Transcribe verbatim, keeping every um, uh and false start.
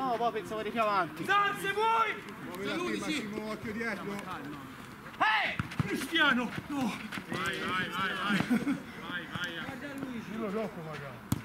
no, poi pensavo di più avanti. Dal, se vuoi! Muovi Massimo, occhio dietro. Ehi! Cristiano! No! Vai, vai, vai, vai. Vai, vai. Dillo dopo magari.